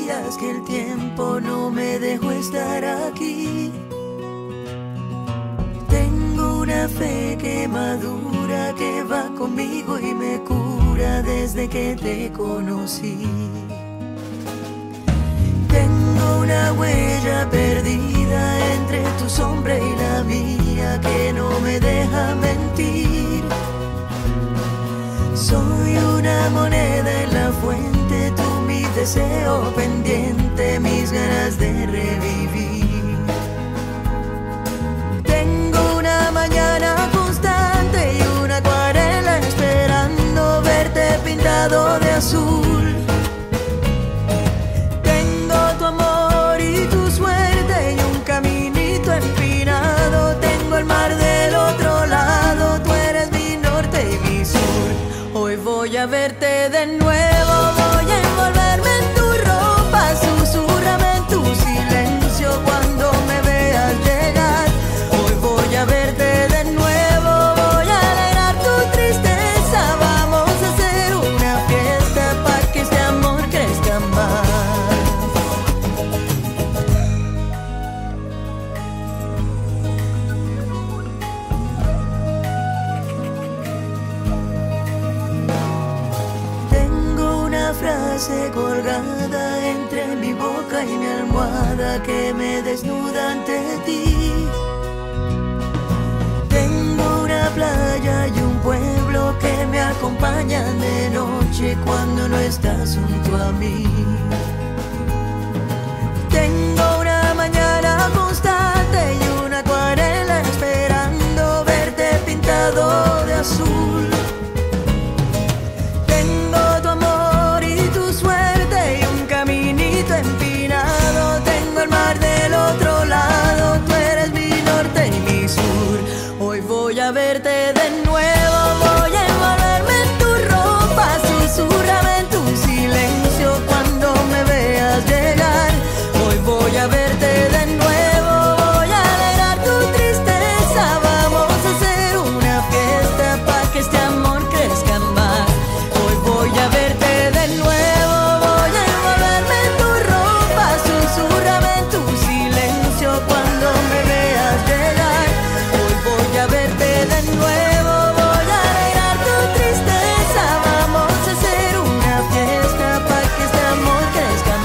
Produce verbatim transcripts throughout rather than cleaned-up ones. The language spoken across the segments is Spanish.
días que el tiempo no me dejó estar aquí. Tengo una fe que madura, que va conmigo y me cura desde que te conocí. Tengo una huella perdida entre tu sombra y la mía que no me deja mentir. Soy una moneda en la fuente, tú mi deseo pendiente, mis ganas de revivir. Tengo una mañana constante y una acuarela esperando verte pintado de azul. Tengo tu amor y tu suerte y un caminito empinado. Tengo el mar del otro lado, tú eres mi norte y mi sur. Hoy voy a verte de nuevo, voy a envolverme en tu ropa, susurrame en tu silencio cuando me veas llegar. Hoy voy a verte de nuevo, voy a alegrar tu tristeza. Vamos a hacer una fiesta para que este amor crezca más. Frase colgada entre mi boca y mi almohada que me desnuda ante ti. Tengo una playa y un pueblo que me acompañan de noche cuando no estás junto a mí. Tengo una mañana constante y una acuarela esperando verte pintado de azul. Del otro lado, tú eres mi norte y mi sur. Hoy voy a verte de nuevo, voy a envolverme en tu ropa, susurrame en tu silencio cuando me veas llegar. Hoy voy a verte de nuevo, voy a alegrar tu tristeza. Vamos a hacer una fiesta para que este amor crezca más. Hoy voy a verte de nuevo, voy a envolverme en tu ropa, susurrame en tu cuando me veas llegar. Hoy voy a verte de nuevo, voy a alegrar tu tristeza. Vamos a hacer una fiesta para que este amor crezca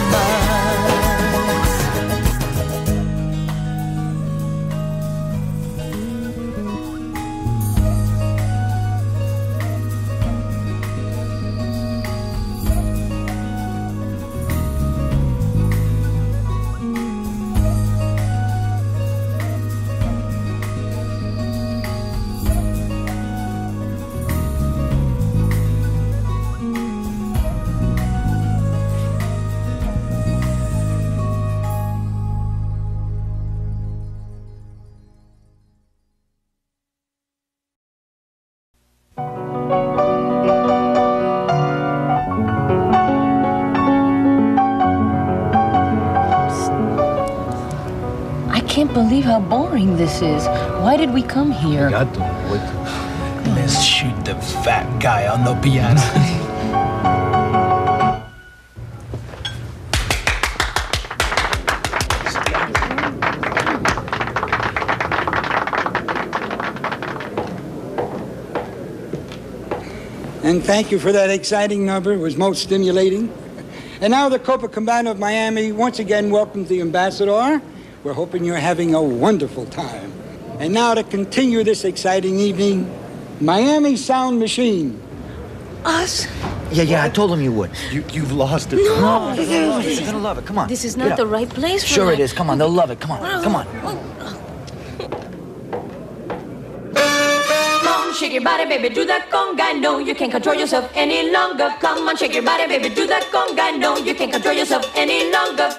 I can't believe how boring this is. Why did we come here? Gato, what? Let's shoot the fat guy on the piano. And thank you for that exciting number. It was most stimulating. And now the Copacabana of Miami once again welcomes the ambassador. We're hoping you're having a wonderful time. And now to continue this exciting evening, Miami Sound Machine. Us? Yeah, yeah, I told him you would. You, you've lost it. No, no, no, no, you're gonna love it. Come on. This is not the right place for Sure that. it is. Come on, they'll love it. Come on, come on. Shake your body, baby, do that conga. No, you can't control yourself any longer. Come on, shake your body, baby, do that conga. No, you can't control yourself any longer.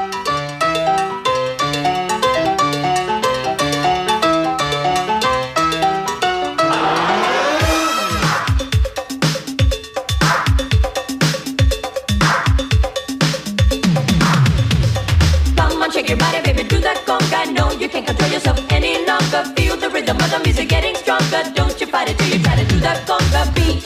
Come on, shake your body, baby, do that conga. No, you can't control yourself any longer. Feel the rhythm of the music getting stronger. Don't you fight it till you try to do that conga beat.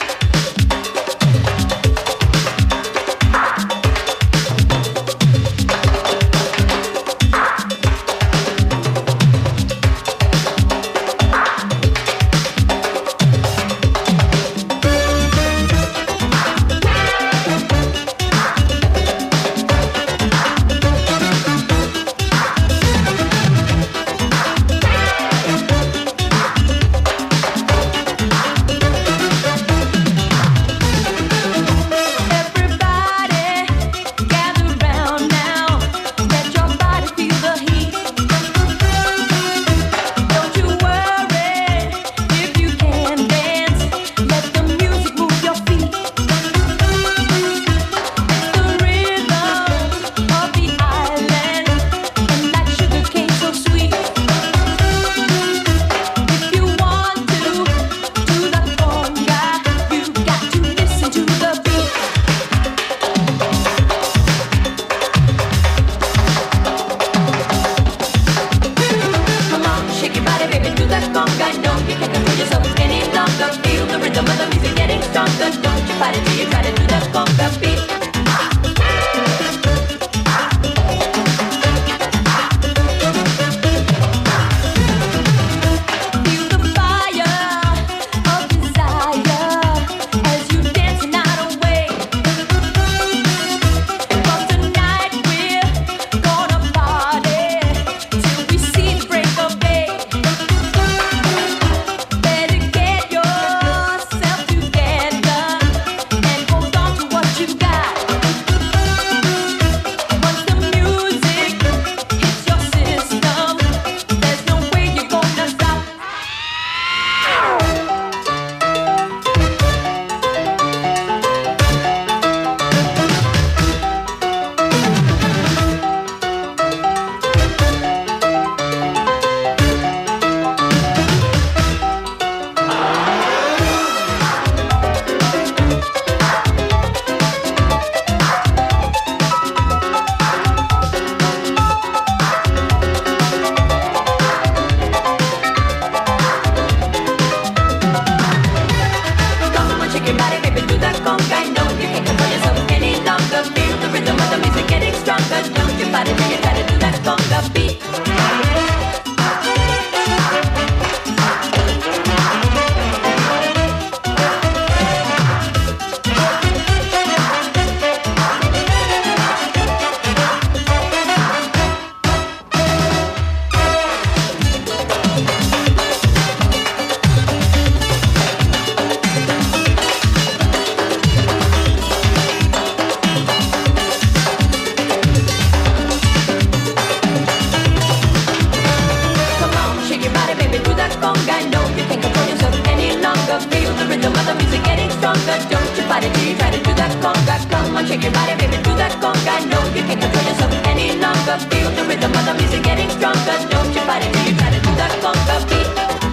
stronger. Don't you fight it till you try to do the conga beat.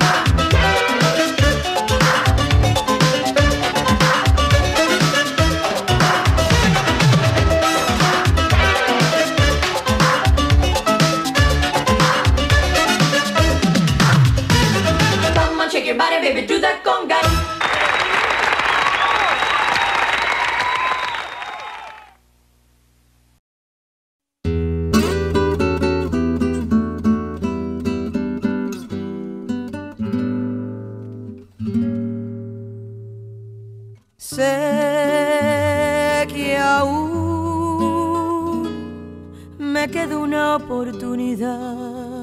Come on, shake your body, baby, do that conga. Sé que aún me queda una oportunidad.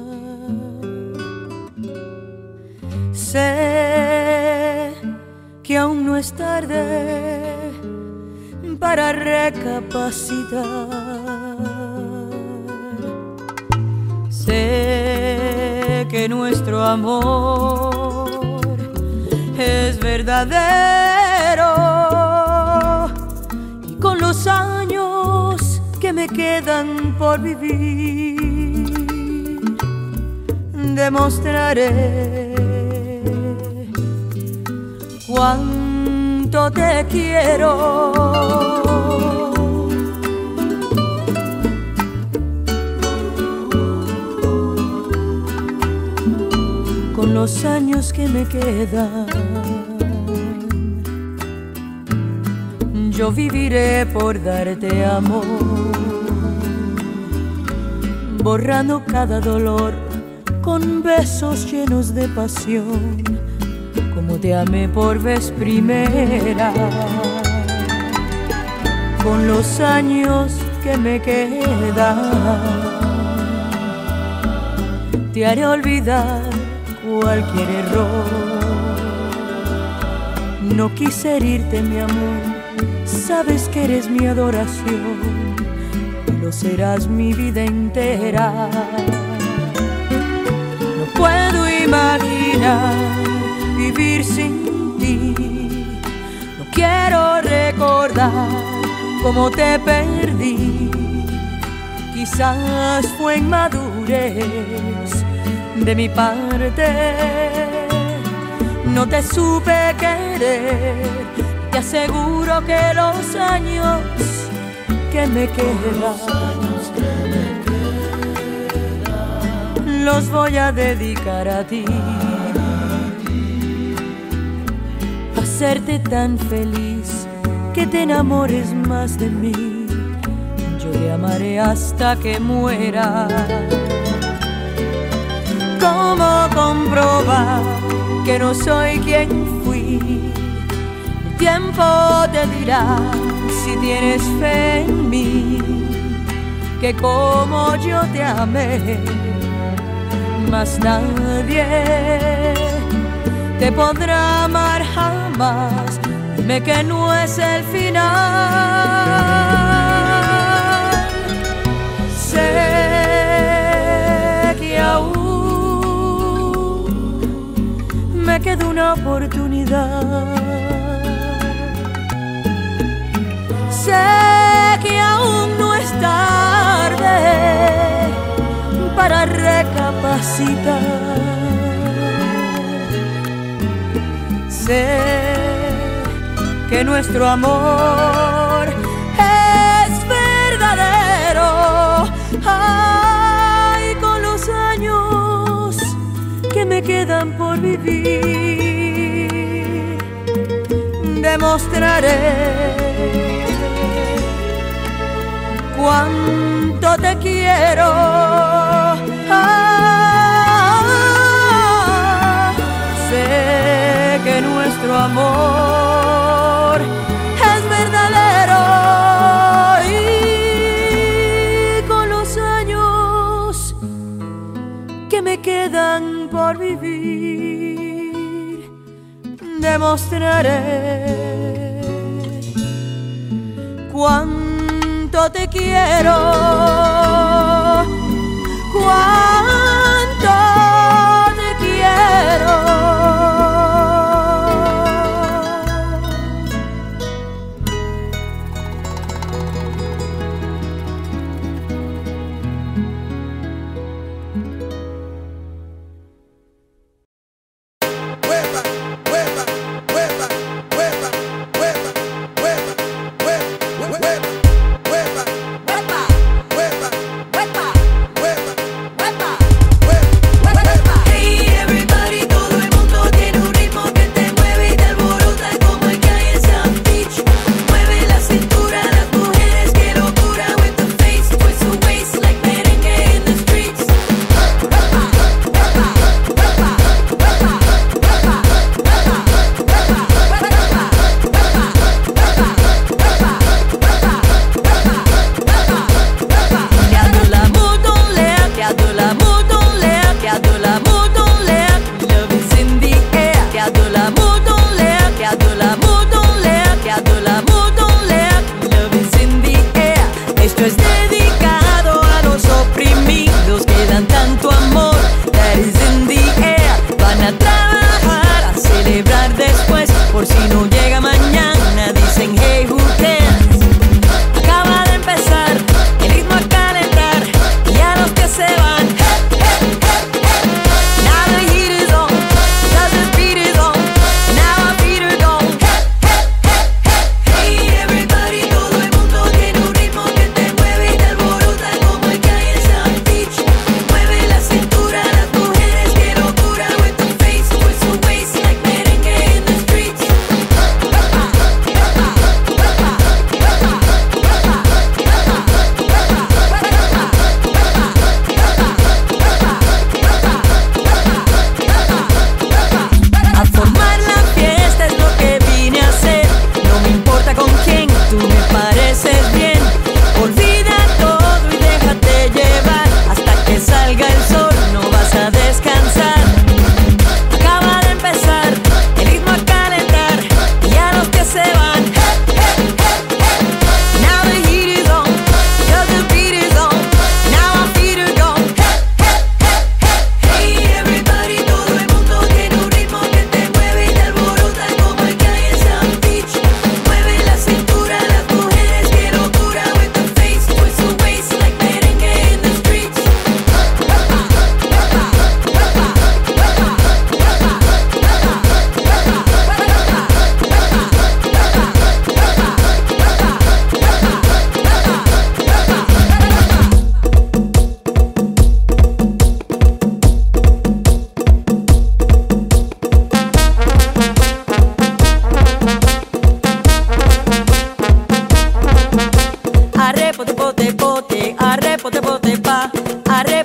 Sé que aún no es tarde para recapacitar. Sé que nuestro amor es verdadero y con los años que me quedan por vivir demostraré cuánto te quiero. Con los años que me quedan, yo viviré por darte amor, borrando cada dolor con besos llenos de pasión, como te amé por vez primera. Con los años que me quedan, te haré olvidar cualquier error. No quise herirte, mi amor, sabes que eres mi adoración y lo serás mi vida entera. No puedo imaginar vivir sin ti, no quiero recordar cómo te perdí. Quizás fue inmadurez de mi parte, no te supe querer. Te aseguro que los años que me quedan los voy a dedicar a ti, a hacerte tan feliz que te enamores más de mí. Yo te amaré hasta que muera. ¿Cómo comprobar que no soy quien fui? El tiempo te dirá si tienes fe en mí, que como yo te amé, más nadie te podrá amar jamás. Dime que no es el final. Sé que aún me queda una oportunidad. Sé que aún no es tarde para recapacitar. Sé que nuestro amor es verdadero. Ay, con los años que me quedan por vivir, demostraré cuánto te quiero. Ah, sé que nuestro amor es verdadero y con los años que me quedan por vivir, demostraré cuánto te quiero, cuánto te quiero.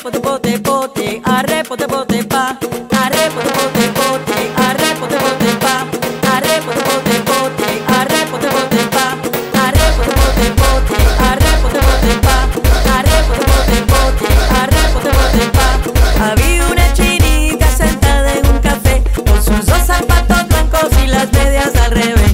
pote pote pote, arre pote pote pa, arre pote pote pote, arre pote pote pa, arre pote pote pote, arre pote pote pa, arre pote pote pote, arre pote pote pa, arre pote pote pote, arre pote pote pa. Había una chinita sentada en un café con sus dos zapatos blancos y las medias al revés.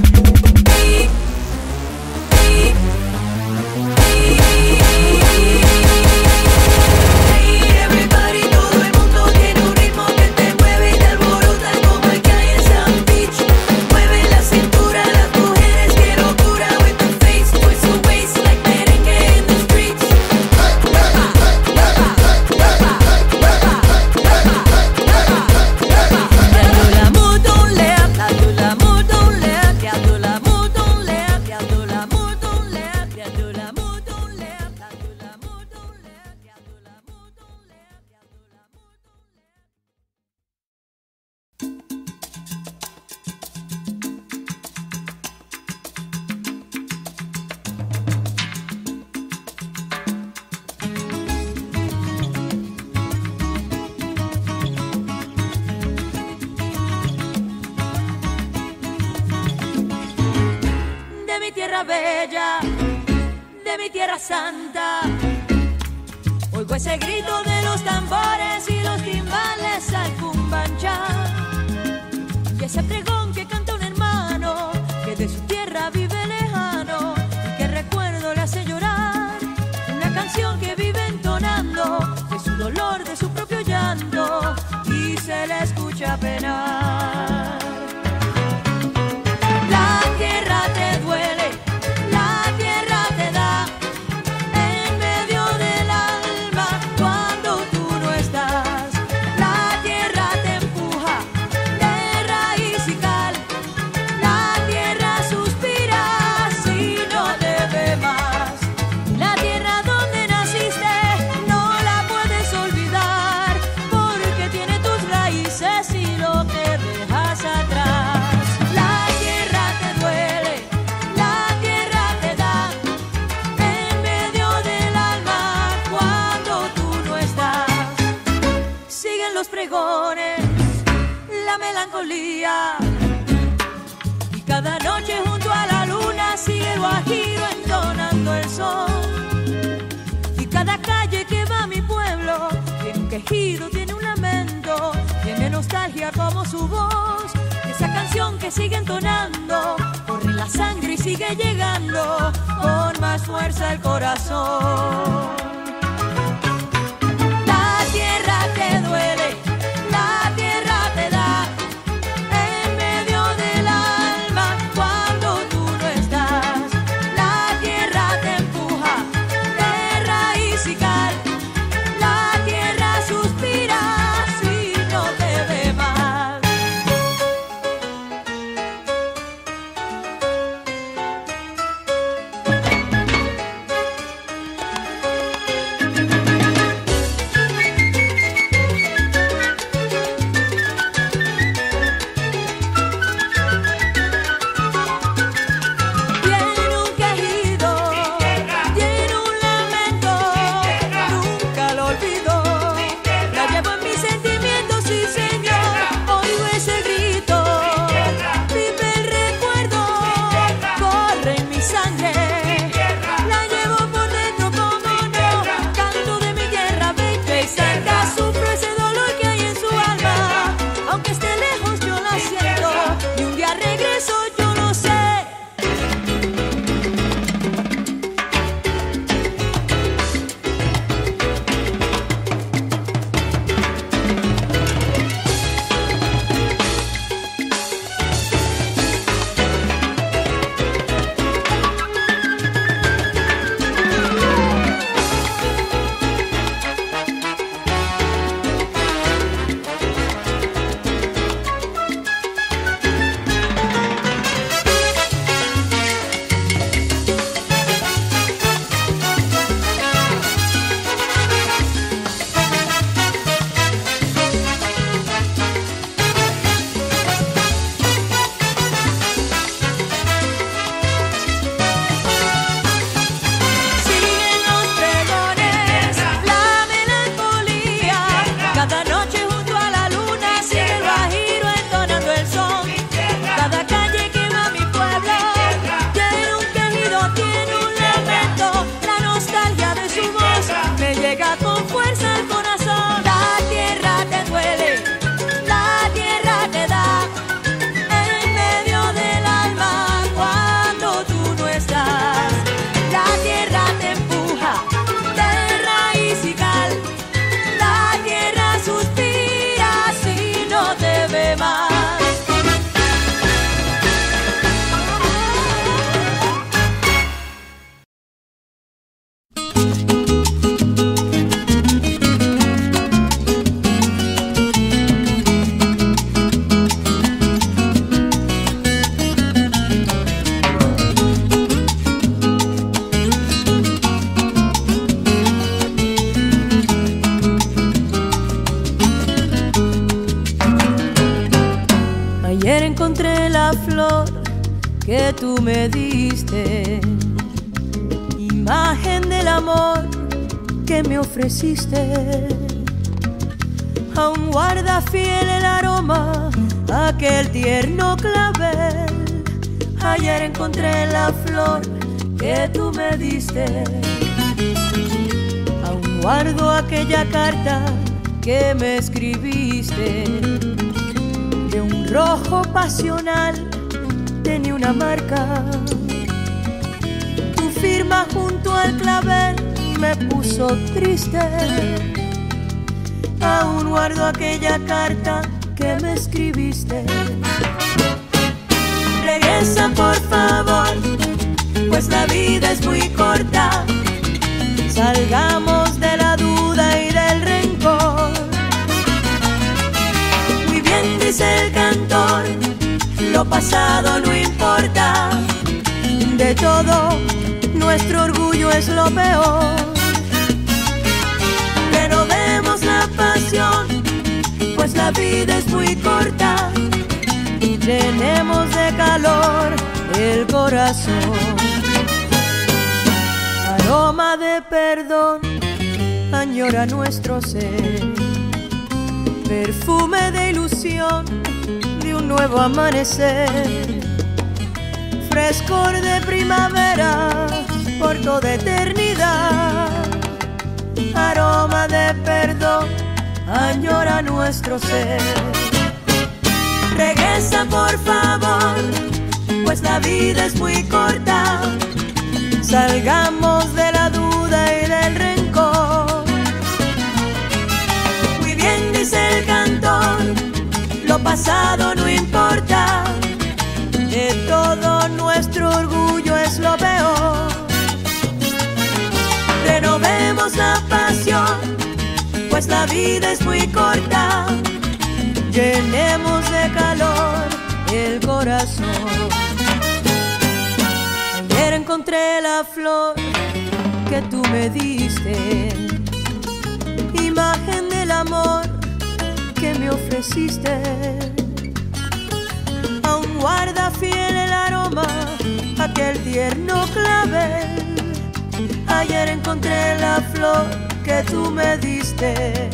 Bella, de mi tierra santa, oigo ese grito de los tambores y los timbales al cumbanchá, y ese pregón que canta un hermano que de su tierra vive lejano y que recuerdo le hace llorar, una canción que vive entonando de su dolor, de su propio llanto, y se le escucha penar. La tierra te duele, la melancolía, y cada noche junto a la luna sigue el guajiro entonando el sol, y cada calle que va a mi pueblo tiene un quejido, tiene un lamento, tiene nostalgia como su voz, esa canción que sigue entonando, corre la sangre y sigue llegando con más fuerza al corazón. La tierra te duele, la tierra te da en medio del alma cuando tú no estás. La tierra te empuja de raíz y cal. La tierra suspira si no te ve más. flor que tú me diste, imagen del amor que me ofreciste. Aún guarda fiel el aroma aquel tierno clavel. Ayer encontré la flor que tú me diste. Aún guardo aquella carta que me escribiste. De un rojo pasional tenía una marca. Tu firma junto al clavel me puso triste. Aún guardo aquella carta que me escribiste. Regresa por favor, pues la vida es muy corta. Salgamos de la duda y del rencor. Muy bien dice el cantor, lo pasado no importa. De todo, nuestro orgullo es lo peor. Renovemos la pasión, pues la vida es muy corta. Y llenemos de calor el corazón. Aroma de perdón añora nuestro ser. Perfume de ilusión de un nuevo amanecer. Frescor de primavera por toda eternidad. Aroma de perdón añora nuestro ser. Regresa por favor, pues la vida es muy corta. Salgamos de la duda y del rencor. Muy bien dice el cantor, lo pasado no importa. De todo nuestro orgullo es lo peor. Renovemos la pasión, pues la vida es muy corta. Llenemos de calor el corazón. Ayer encontré la flor que tú me diste, imagen del amor que me ofreciste. Aún guarda fiel el aroma aquel tierno clavel. Ayer encontré la flor que tú me diste.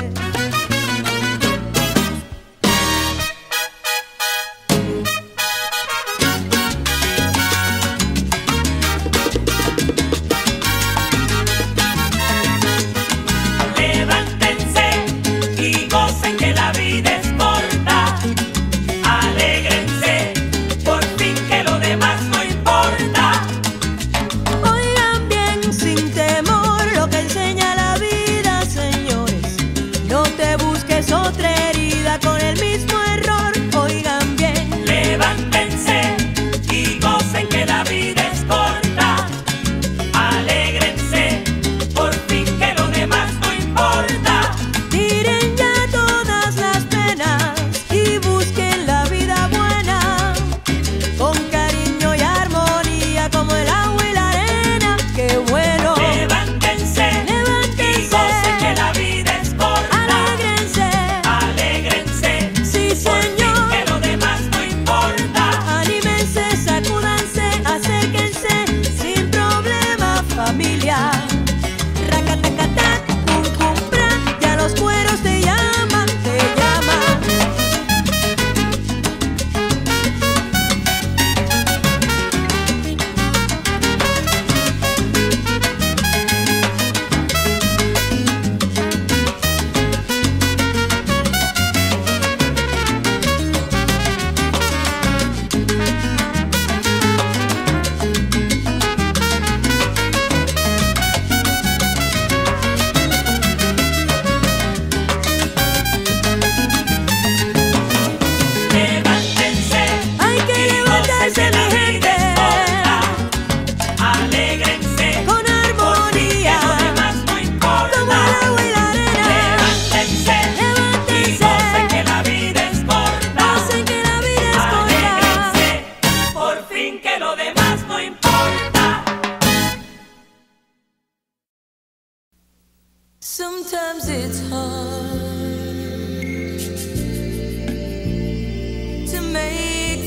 Sometimes it's hard to make things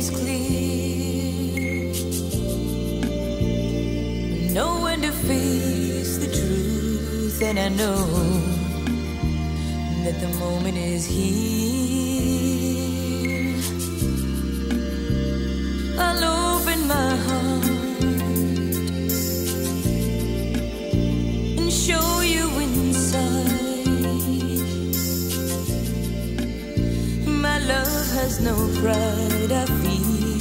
is clear. Know when to face the truth, and I know that the moment is here. I'll open my heart and show you inside. My love has no pride, I feel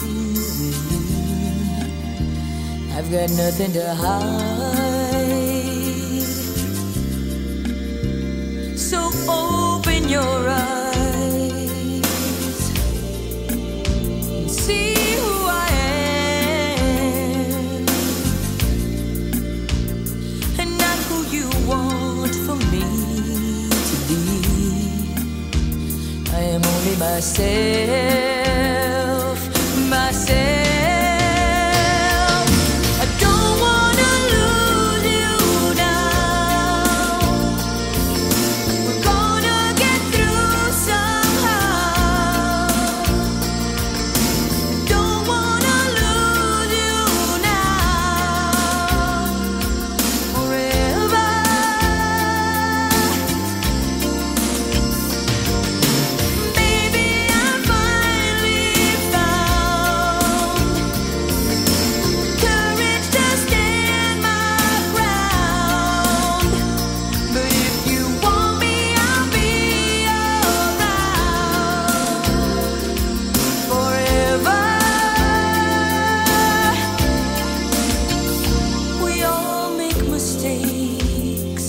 I've got nothing to hide. So open your eyes and see who I am, and not who you want for me to be. I am only myself, myself. I don't wanna lose you now. We're gonna get through somehow. Don't wanna lose you now. Forever. Baby, I finally found courage to stand my ground. But if you want me, I'll be around forever. We all make mistakes.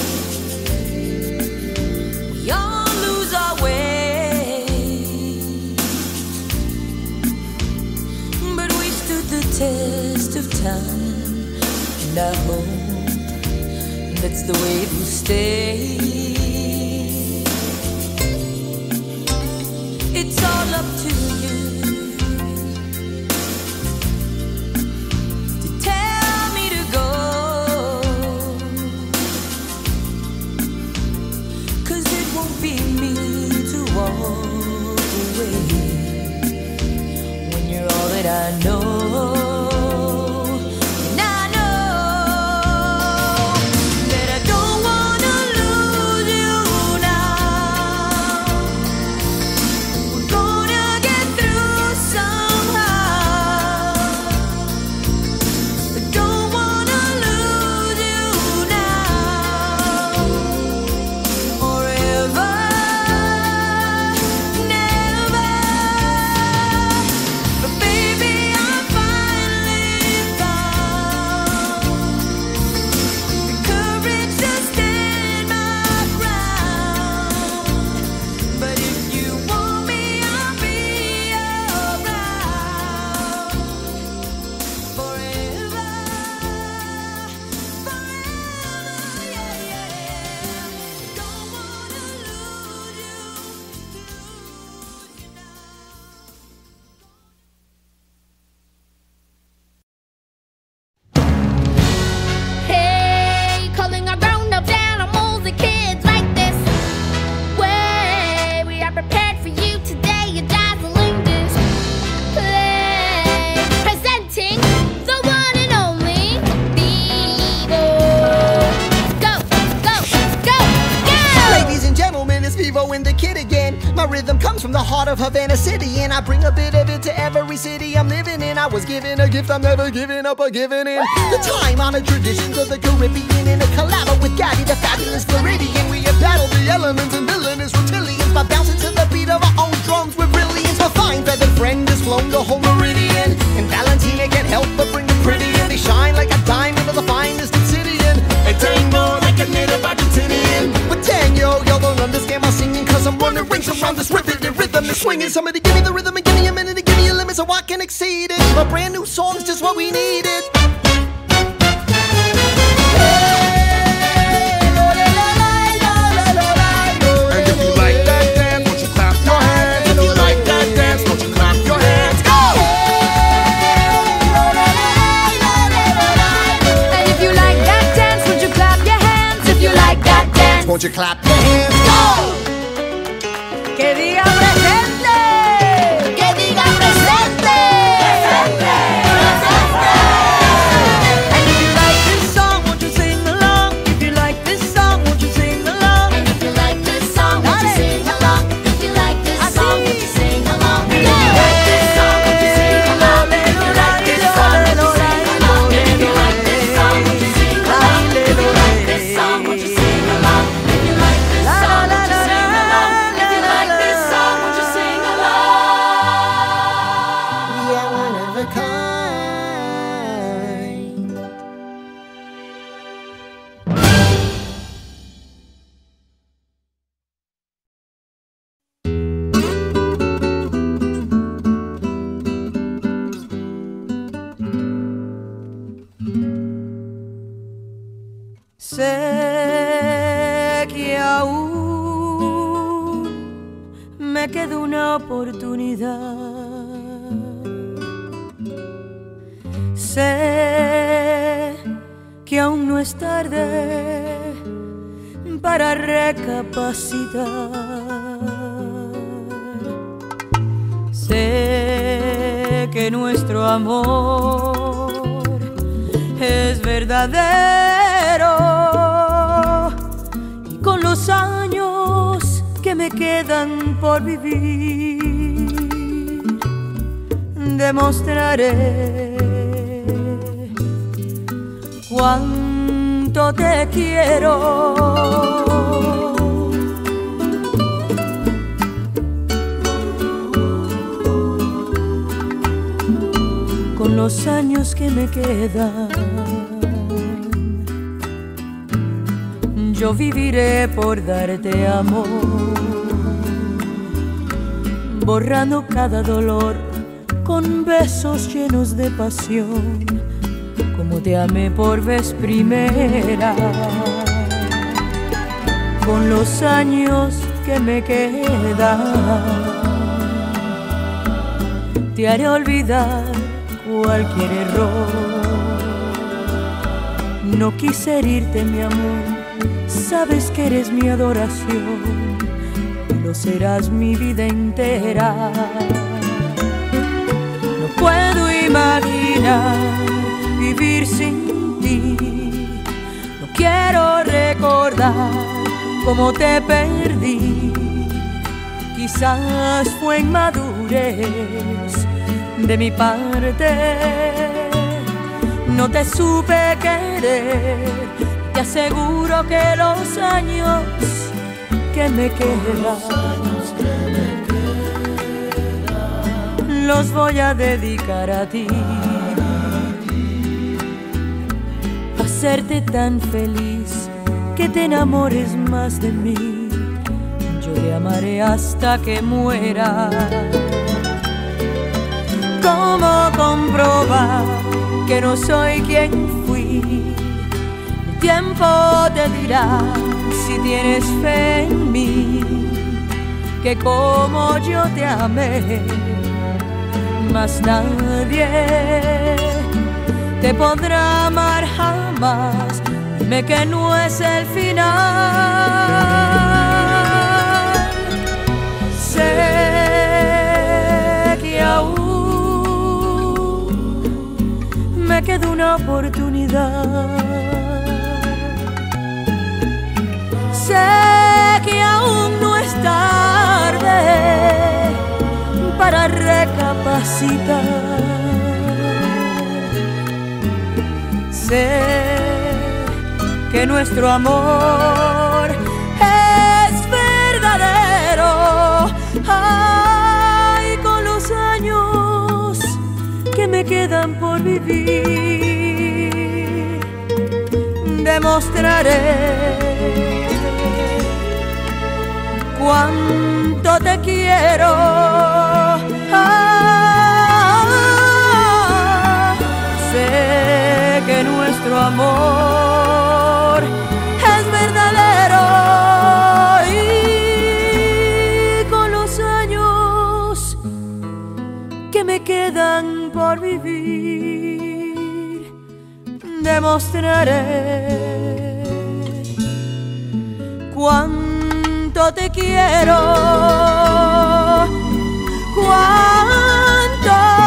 We all lose our way. But we stood the test of time, and I hope that's the way it will stay. It's all up to you to tell me to go, 'cause it won't be me to walk away when you're all that I know. And I know that I don't wanna lose you now. We're gonna get through somehow. I don't wanna lose you now. Forever, never. But baby, I finally found the courage to stand my ground. But if you want me, I'll be around forever, forever, yeah, yeah. Don't wanna lose you, lose you now. Hey, calling our grown-ups animals and kids like this. Way we are prepared for you today, a dazzling display. Presenting the one and only Vivo. Go, go, go, go! Ladies and gentlemen, it's Vivo and the Kid again. My rhythm comes from the heart of Havana City, and I bring a bit of it to every city I'm living in. I was given a gift I'm never giving up or giving in. The time-honored traditions of the Caribbean, in a collabo with Gabby, the fabulous Floridian. We have battled the elements and villainous reptilians by bouncing to the beat of our own drums with brilliance. My fine feathered friend has flown the whole meridian, and Valentina can't help but bring the pretty in. They shine like a diamond of the finest obsidian, and tango like a native Argentinian. But dang, yo, y'all don't understand my singing, 'cause I'm running rings around this ribbon and rhythm is swinging. Somebody give me the rhythm and give me a minute and give me a limit so I can exceed it. My brand new song's just what we needed. And if you like that dance, won't you clap your hands? If you like that dance, won't you clap your hands? Go! And if you like that dance, would you clap your hands? If you like that dance, Won't you clap your hands? Go! que diga presente, Que diga presente. me queda una oportunidad. Sé que aún no es tarde para recapacitar. Sé que nuestro amor es verdadero y con los años que me quedan por vivir demostraré cuánto te quiero. Con los años que me quedan, yo viviré por darte amor, borrando cada dolor con besos llenos de pasión, como te amé por vez primera. Con los años que me quedan, te haré olvidar cualquier error. No quise herirte, mi amor, sabes que eres mi adoración y lo serás mi vida entera. No puedo imaginar vivir sin ti, no quiero recordar cómo te perdí. Quizás fue inmadurez de mi parte, no te supe querer. Te aseguro que los años que me quedan los voy a dedicar a ti, a hacerte tan feliz que te enamores más de mí. Yo te amaré hasta que muera. ¿Cómo comprobar que no soy quien fui? El tiempo te dirá si tienes fe en mí, que como yo te amé, más nadie te podrá amar jamás. Dime que no es el final. Sé que aún me queda una oportunidad. Sé que aún no es tarde para recapacitar. Sé que nuestro amor es verdadero. Ay, con los años que me quedan por vivir, demostraré cuánto te quiero. Ah, sé que nuestro amor es verdadero y con los años que me quedan por vivir demostraré cuánto te quiero, cuánto